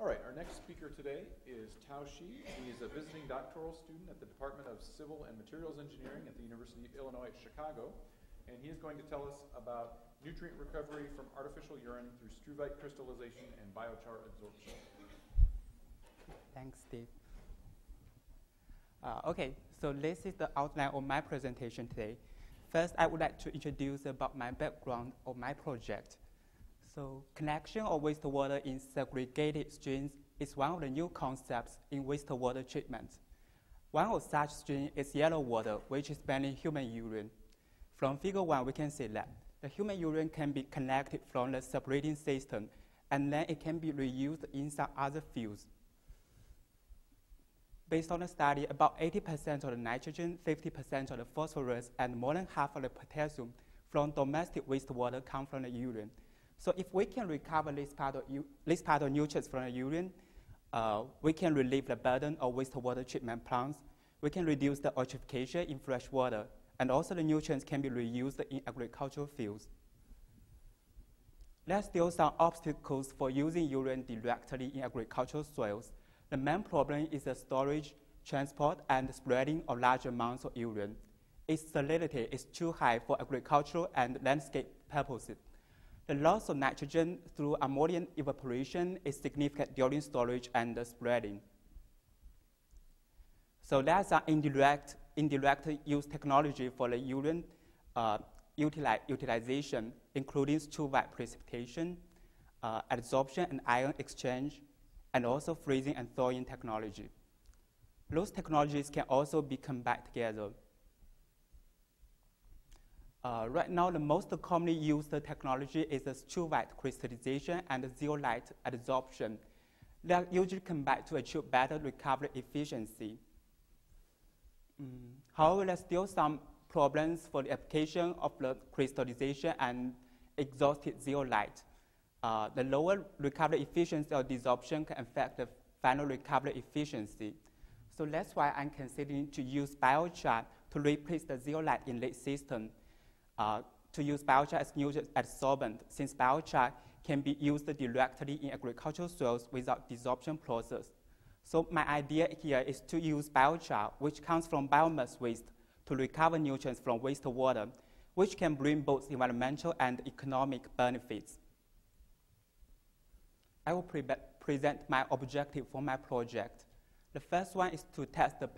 All right, our next speaker today is Tao Shi. He is a visiting doctoral student at the Department of Civil and Materials Engineering at the University of Illinois at Chicago. And he is going to tell us about nutrient recovery from artificial urine through struvite crystallization and biochar adsorption. Thanks, Steve. Okay, so this is the outline of my presentation today. First, I would like to introduce about my background of my project. So, collection of wastewater in segregated streams is one of the new concepts in wastewater treatment. One of such streams is yellow water, which is mainly human urine. From Figure 1, we can see that the human urine can be collected from the separating system, and then it can be reused in some other fields. Based on the study, about 80% of the nitrogen, 50% of the phosphorus, and more than half of the potassium from domestic wastewater come from the urine. So if we can recover this part of nutrients from the urine, we can relieve the burden of wastewater treatment plants. We can reduce the eutrophication in fresh water, and also the nutrients can be reused in agricultural fields. There are still some obstacles for using urine directly in agricultural soils. The main problem is the storage, transport, and spreading of large amounts of urine. Its salinity is too high for agricultural and landscape purposes. The loss of nitrogen through ammonia evaporation is significant during storage and spreading. So there's some indirect use technology for the urine utilization, including struvite precipitation, adsorption and ion exchange, and also freezing and thawing technology. Those technologies can also be combined together. Right now, the most commonly used technology is the struvite crystallization and the zeolite adsorption. They are usually combined to achieve better recovery efficiency. However, there are still some problems for the application of the crystallization and exhausted zeolite. The lower recovery efficiency of desorption can affect the final recovery efficiency. So that's why I'm considering to use biochar to replace the zeolite in this system. To use biochar as nutrient adsorbent, since biochar can be used directly in agricultural soils without desorption process. So my idea here is to use biochar, which comes from biomass waste, to recover nutrients from wastewater, which can bring both environmental and economic benefits. I will present my objective for my project. The first one is to test the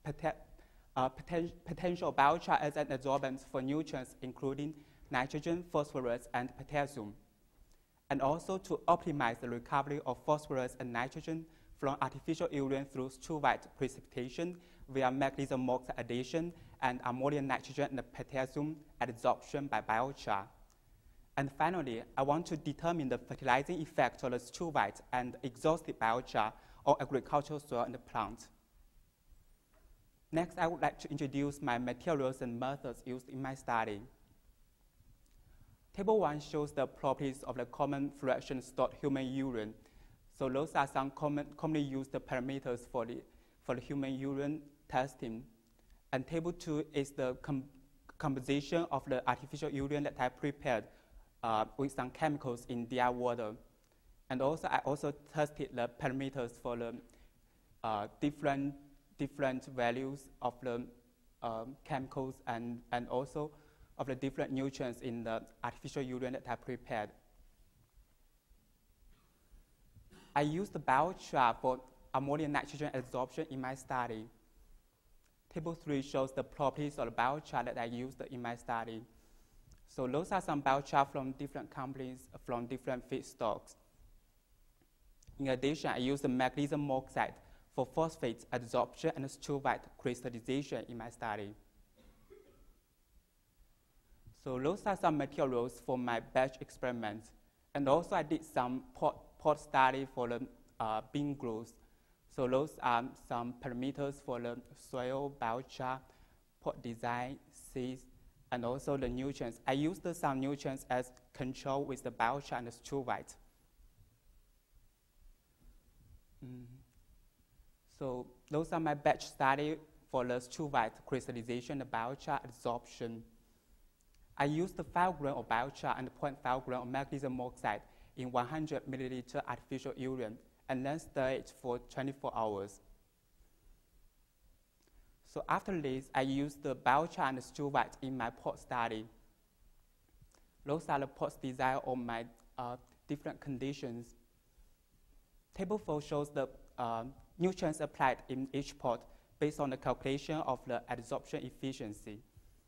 potential biochar as an adsorbent for nutrients including nitrogen, phosphorus, and potassium, and also to optimize the recovery of phosphorus and nitrogen from artificial urine through struvite precipitation via magnesium oxide addition and ammonium nitrogen and potassium adsorption by biochar. And finally, I want to determine the fertilizing effect of the struvite and exhausted biochar on agricultural soil and the plant. Next, I would like to introduce my materials and methods used in my study. Table 1 shows the properties of the common fraction stored human urine. So those are some commonly used parameters for the human urine testing. And Table 2 is the composition of the artificial urine that I prepared with some chemicals in their water. And also, I also tested the parameters for the different values of the chemicals and also of the different nutrients in the artificial urine that I prepared. I used the biochar for ammonium nitrogen adsorption in my study. Table 3 shows the properties of the biochar that I used in my study. So those are some biochar from different companies, from different feedstocks. In addition, I used the magnesium oxide for phosphate adsorption and struvite crystallization in my study. So those are some materials for my batch experiments. And also I did some pot study for the bean growth. So those are some parameters for the soil, biochar, pot design, seeds, and also the nutrients. I used some nutrients as control with the biochar and the struvite. So those are my batch study for the struvite crystallization, the biochar adsorption. I used the 5 grams of biochar and 0.5 grams of magnesium oxide in 100 milliliter artificial urine and then stir it for 24 hours. So after this, I used the biochar and struvite in my pot study. Those are the pots designed on my different conditions. Table 4 shows the nutrients applied in each pot based on the calculation of the adsorption efficiency.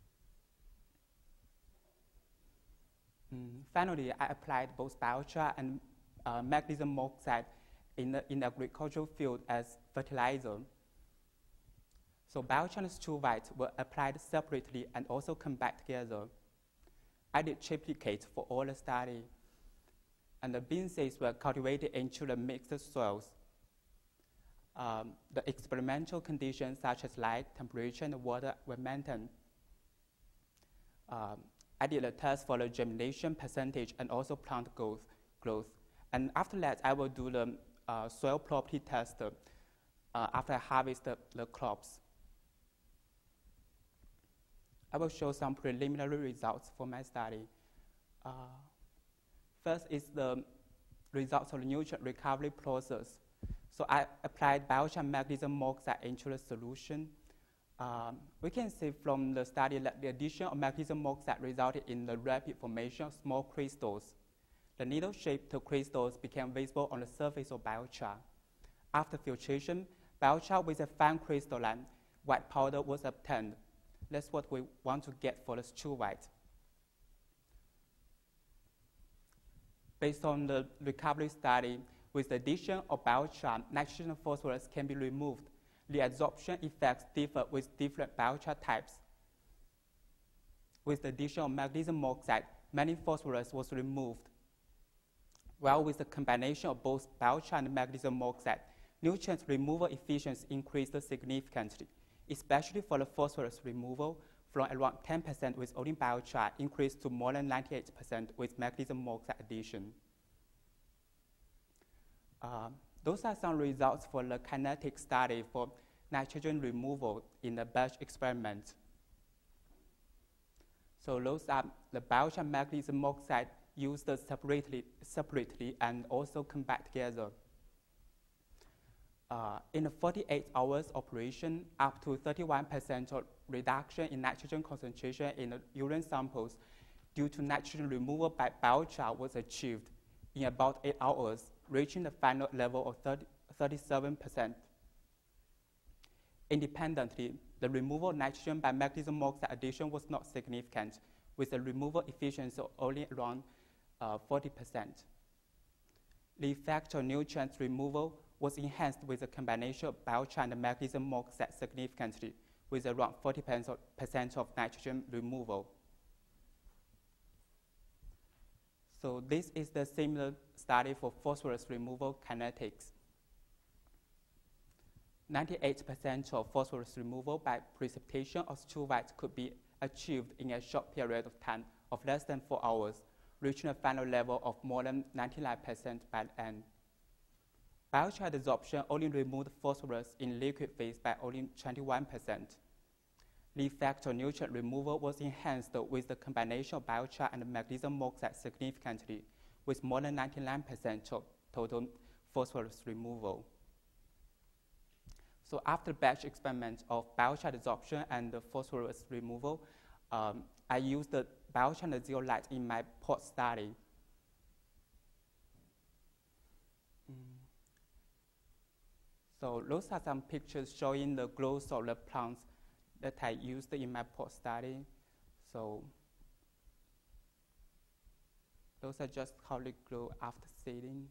Finally, I applied both biochar and magnesium oxide in the agricultural field as fertilizer. So biochar and struvite were applied separately and also combined together. I did triplicate for all the study, and the bean seeds were cultivated into the mixed soils. The experimental conditions such as light, temperature, and water were maintained. I did a test for the germination percentage and also plant growth. And after that, I will do the soil property test after I harvest the crops. I will show some preliminary results for my study. First is the results of the nutrient recovery process. So I applied biochar magnesium oxide into the solution. We can see from the study that the addition of magnesium oxide resulted in the rapid formation of small crystals. The needle-shaped crystals became visible on the surface of biochar. After filtration, biochar with a fine crystalline white powder was obtained. That's what we want to get for the struvite. Based on the recovery study, with the addition of biochar, nitrogen and phosphorus can be removed. The adsorption effects differ with different biochar types. With the addition of magnesium oxide, many phosphorus was removed. While with the combination of both biochar and magnesium oxide, nutrient removal efficiency increased significantly, especially for the phosphorus removal from around 10% with only biochar increased to more than 98% with magnesium oxide addition. Those are some results for the kinetic study for nitrogen removal in the batch experiment. So those are the biochar magnesium oxide used separately and also combined together. In the 48 hours operation, up to 31% of reduction in nitrogen concentration in the urine samples due to nitrogen removal by biochar was achieved in about 8 hours, reaching the final level of 37%. Independently, the removal of nitrogen by magnesium oxide addition was not significant, with a removal efficiency of only around 40%. The effect of nutrient removal was enhanced with a combination of biochar and magnesium oxide significantly, with around 40% of nitrogen removal. So this is the similar study for phosphorus removal kinetics. 98% of phosphorus removal by precipitation of struvite could be achieved in a short period of time of less than 4 hours, reaching a final level of more than 99% by the end. Biochar adsorption only removed phosphorus in liquid phase by only 21%. The effect of nutrient removal was enhanced with the combination of biochar and magnesium oxide significantly, with more than 99% of total phosphorus removal. So after batch experiment of biochar adsorption and the phosphorus removal, I used the biochar and the zeolite in my pot study. So those are some pictures showing the growth of the plants that I used in my pot study. So those are just how they grow after seeding.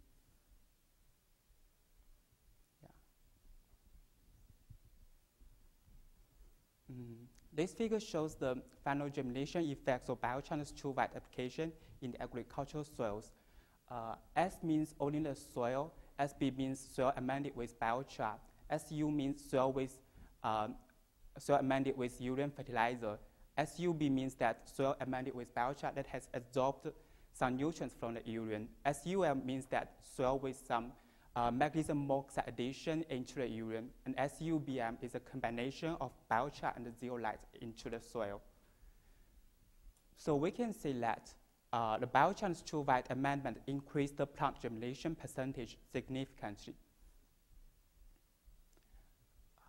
This figure shows the final germination effects of biochar and struvite application in the agricultural soils. S means only the soil, SB means soil amended with biochar, SU means soil amended with urine fertilizer, SUB means that soil amended with biochar that has absorbed some nutrients from the urine, SUM means that soil with some magnesium oxide addition into the urine, and SUBM is a combination of biochar and the zeolite into the soil. So we can see that the biochar and struvite amendment increased the plant germination percentage significantly.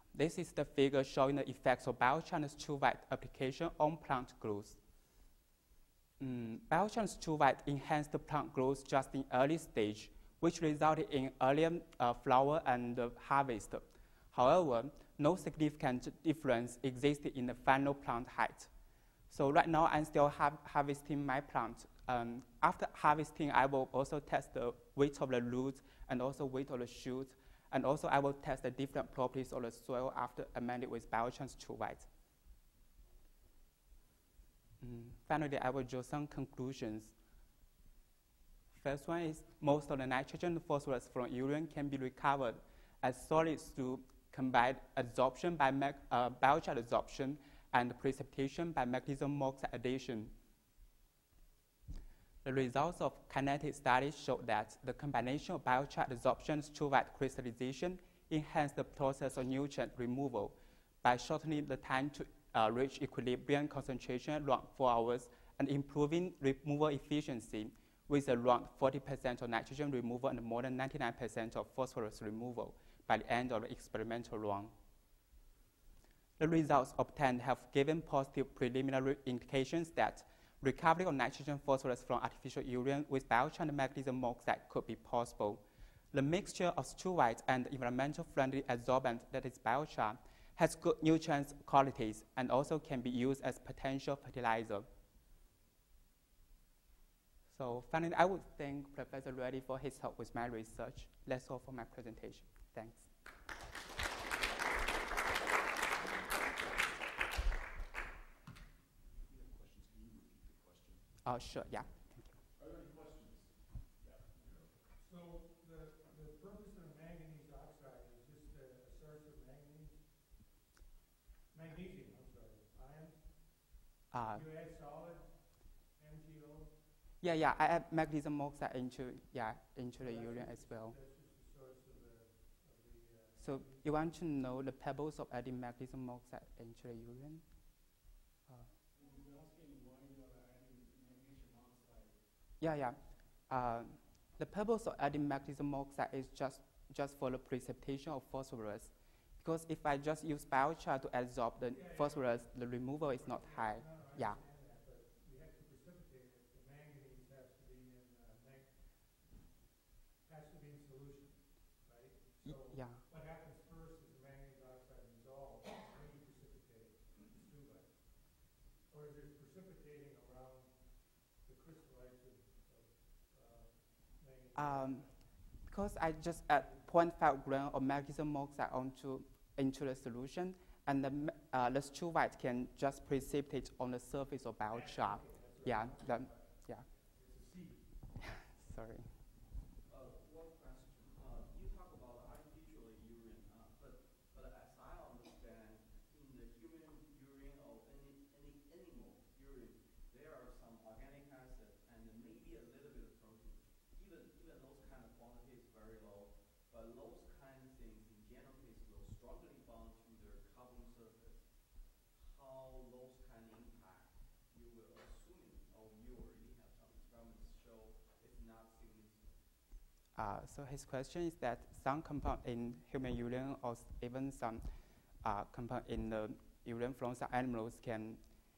This is the figure showing the effects of biochar and struvite application on plant growth. Biochar and struvite enhance the plant growth just in early stage, which resulted in earlier flower and harvest. However, no significant difference existed in the final plant height. So right now, I'm still harvesting my plant. After harvesting, I will also test the weight of the roots and also weight of the shoots, and also I will test the different properties of the soil after amended with biochar and struvite. Finally, I will draw some conclusions. First one is most of the nitrogen and phosphorus from urine can be recovered as solids through combined adsorption by biochar adsorption and precipitation by magnesium oxide addition. The results of kinetic studies show that the combination of biochar adsorption and struvite crystallization enhance the process of nutrient removal by shortening the time to reach equilibrium concentration around 4 hours and improving removal efficiency with around 40% of nitrogen removal and more than 99% of phosphorus removal by the end of the experimental run. The results obtained have given positive preliminary indications that recovery of nitrogen phosphorus from artificial urine with biochar and magnesium oxide could be possible. The mixture of struvite and environmental friendly adsorbent, that is biochar, has good nutrient qualities and also can be used as potential fertilizer. So finally, I would thank Professor Reddy for his help with my research. That's all for my presentation. Thanks. Sure, yeah. Thank you. Are there any questions? Yeah. So the purpose of manganese oxide is just a source of magnesium, ions? You add solid, MgO? Yeah, I add magnesium oxide into the urine as well. That's just the source of the so you want to know the purpose of adding magnesium oxide into the urine? Yeah. The purpose of adding magnesium oxide is just for the precipitation of phosphorus. Because if I just use biochar to adsorb the phosphorus, the removal is not high. Yeah. But we have to precipitate it. The manganese has to be in solution, right? So yeah. What happens first is the manganese oxide dissolves, then you precipitate the struvite. Or is it precipitating around the crystallites of manganese? Because I just add 0.5 gram of magnesium oxide into the solution, and the struvite can just precipitate on the surface of biochar. Yeah. It's a seed. Sorry. One question. You talk about artificial urine, but as I understand, in the human urine or any animal urine, there are some organic acid and maybe a little bit of protein. Even those kind of quantities very low, but those kind of things in general case will strongly bond to the carbon surface. How those kind of impact you will assume, or you already have some experiments show it's not significant. So his question is that some compound in human urine or even some compound in the urine from some animals can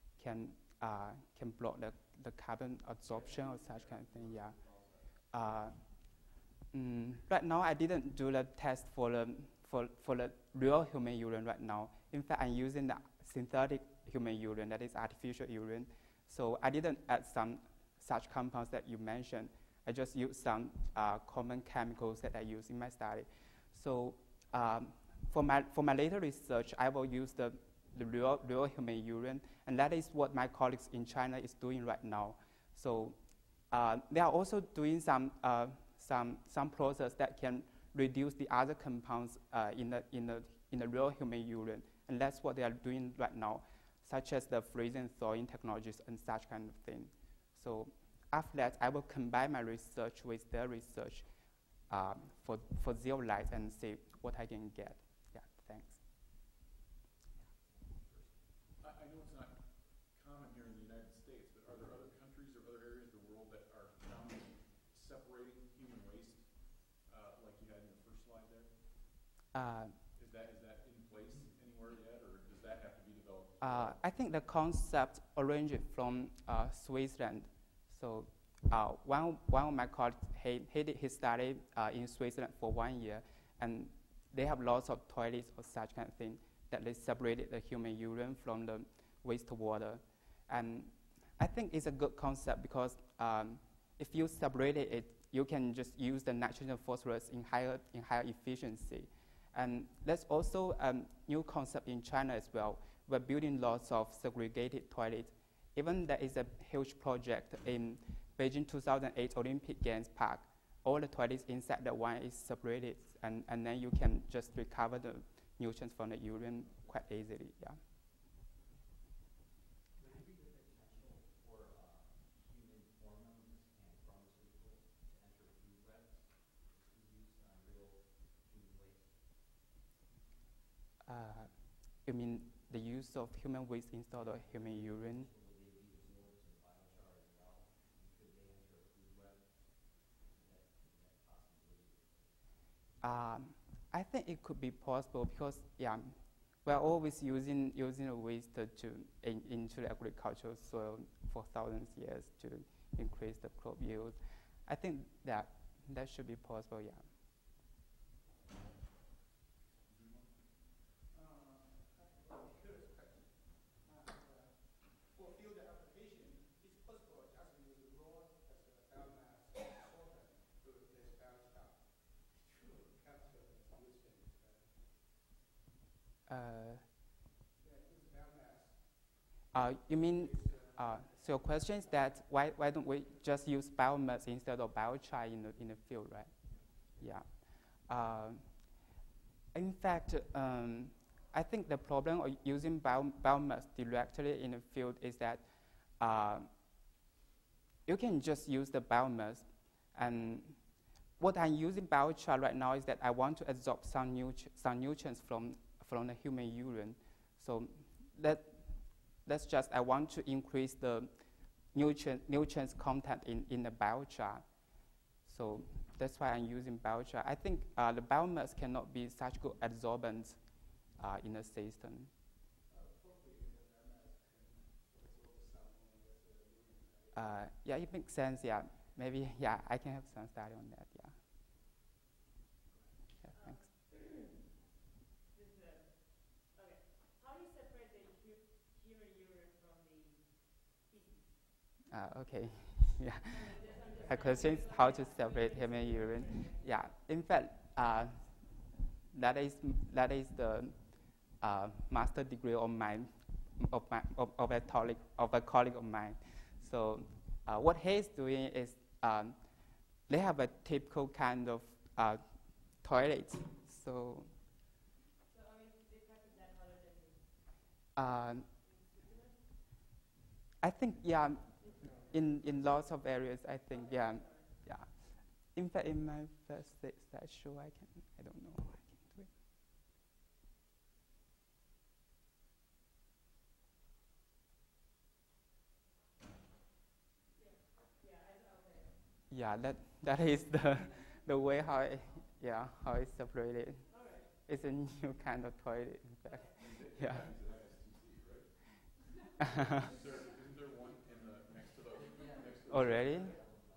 block the carbon absorption or such kind of thing. Yeah. Right now, I didn't do the test for the real human urine right now. In fact, I'm using the synthetic human urine, that is artificial urine. So I didn't add some such compounds that you mentioned. I just used some common chemicals that I use in my study. So for my later research, I will use the real human urine, and that is what my colleagues in China is doing right now. So they are also doing some process that can reduce the other compounds in the real human urine, and that's what they are doing right now, such as the freezing thawing technologies and such kind of thing. So after that, I will combine my research with their research for zeolite and see what I can get. Yeah, thanks. I know it's not common here in the United States, but are there other countries or other areas of the world that are now separating human waste, like you had in the first slide there? Is that in place? that have to be developed? I think the concept originated from Switzerland. So one of my colleagues, he did his study in Switzerland for 1 year, and they have lots of toilets or such kind of thing that they separated the human urine from the wastewater. And I think it's a good concept because if you separate it, you can just use the nitrogen phosphorus in higher efficiency. And there's also a new concept in China as well. We're building lots of segregated toilets. Even there is a huge project in Beijing 2008 Olympic Games Park. All the toilets inside the one is separated, and then you can just recover the nutrients from the urine quite easily. Yeah. Would it be the potential for human hormones and pharmaceuticals to enter food webs to use real human waste? You mean the use of human waste instead of human urine? Will they be absorbed in biochar as well? And could they enter a food web? That possibility? I think it could be possible because we're always using a waste into the agricultural soil for thousands of years to increase the crop yield. I think that should be possible. Yeah. For field application, it's possible just use raw as a biomass adsorbent to replace biochar to capture the nutrients. Use biomass. You mean? So your question is that why don't we just use biomass instead of biochar in the field, right? Yeah. In fact, I think the problem of using biomass directly in the field is that you can just use the biomass, and what I'm using biochar right now is that I want to absorb some nutrients from the human urine. So that's just I want to increase the nutrients content in the biochar. So that's why I'm using biochar. I think the biomass cannot be such good adsorbents in the system. Yeah, it makes sense. Yeah, maybe. Yeah, I can have some study on that. Yeah. Yeah, thanks. Okay. How do you separate the human urine from the feces? Okay. Yeah. The question is how to separate human urine. Yeah. In fact, that is the master degree of mine, of a colleague of mine. So what he's doing is they have a typical kind of toilet. So are they practice that other than I think in lots of areas I think yeah. In fact, in my first slideshow I don't know. I can do it. Yeah, that is the way how it's separated. It's a new kind of toilet, in fact. Yeah. Isn't there one next to the Already? In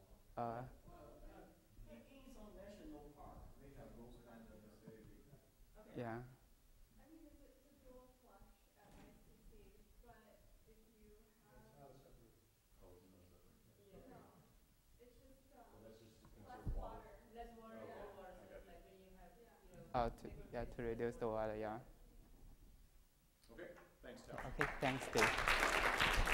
some national park, they have those kinds of facilities. Yeah. I mean, it's a dual flush at ICC, but if you have... It's not a separate. Oh, it's not separate. No, it's just So that's just to less conserve water. water. less water, Okay. more water? So I got it's like when you have, To reduce the water, yeah. Okay, thanks, Tal. Okay, thanks, Dave.